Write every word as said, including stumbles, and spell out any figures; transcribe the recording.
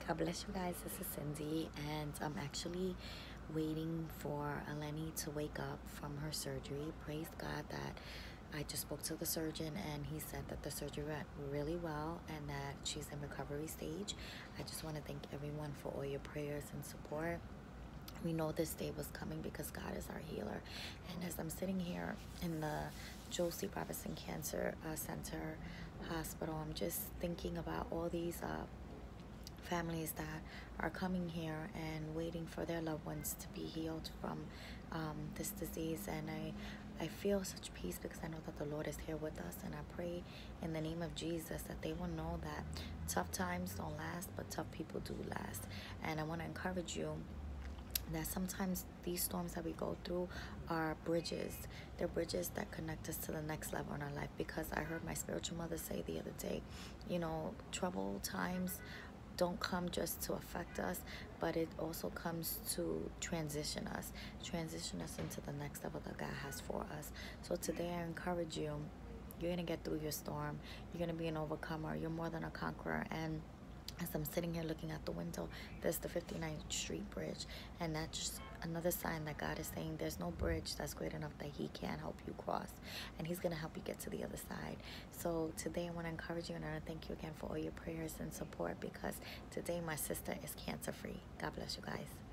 God bless you guys. This is Cindy, and I'm actually waiting for Eleni to wake up from her surgery. Praise God that I just spoke to the surgeon, and he said that the surgery went really well and that she's in recovery stage. I just want to thank everyone for all your prayers and support. We know this day was coming because God is our healer. And as I'm sitting here in the Josie Robertson Cancer uh, Center Hospital, I'm just thinking about all these uh, families that are coming here and waiting for their loved ones to be healed from um, this disease. And I, I feel such peace because I know that the Lord is here with us. And I pray in the name of Jesus that they will know that tough times don't last, but tough people do last. And I want to encourage you that sometimes these storms that we go through are bridges. They're bridges that connect us to the next level in our life. Because I heard my spiritual mother say the other day, you know, troubled times don't come just to affect us, but it also comes to transition us, transition us into the next level that God has for us. So today I encourage you, you're going to get through your storm. You're going to be an overcomer. You're more than a conqueror. And as I'm sitting here looking out the window, there's the fifty-ninth Street Bridge. And that's just another sign that God is saying there's no bridge that's great enough that he can't help you cross. And he's going to help you get to the other side. So today I want to encourage you, and I want to thank you again for all your prayers and support, because today my sister is cancer-free. God bless you guys.